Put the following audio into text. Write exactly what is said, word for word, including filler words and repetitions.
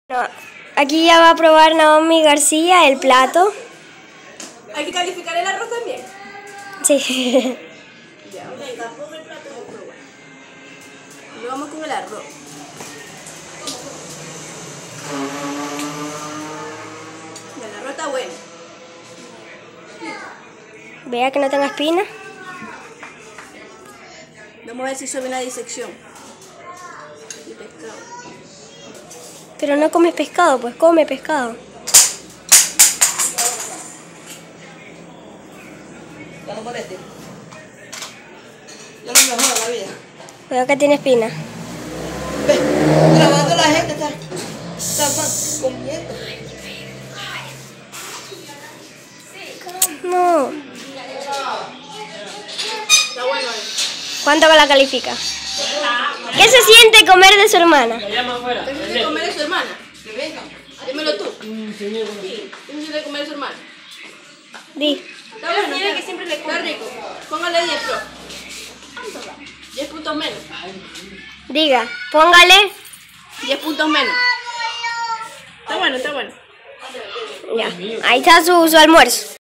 No, aquí ya va a probar Naomi García el plato. ¿Hay que calificar el arroz también? Sí. Ya, venga, pon el plato de probar. Y vamos con el arroz. El arroz está bueno. Vea que no tenga espina. Vamos a ver si sube una disección. Y pescado. Pero no comes pescado, pues come pescado. Ya no parece. Ya no mejora la vida. Veo que tiene espina. Ve, grabando la gente está, está comiendo. No. Está bueno. ¿Cuánto la califica? ¿Qué se siente comer de su hermana? ¿Qué se siente comer de su hermana? Que venga. Dímelo tú. Sí. ¿Qué se siente comer de su hermana? Di. Está bueno. Está, que siempre le está rico. Póngale diez, pro. diez puntos menos. Diga, póngale. diez puntos menos. Está bueno, está bueno. Ya. Ahí está su, su almuerzo.